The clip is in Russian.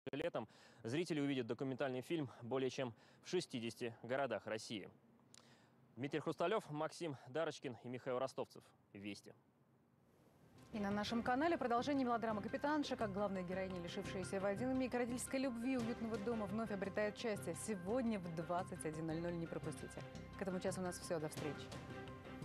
летом зрители увидят документальный фильм более чем в 60 городах России. Дмитрий Хрусталев, Максим Дарочкин и Михаил Ростовцев. Вести. И на нашем канале продолжение мелодрамы «Капитанша», как главная героиня, лишившаяся в один миг родительской любви уютного дома, вновь обретает счастье. Сегодня в 21:00 не пропустите. К этому часу у нас все. До встречи.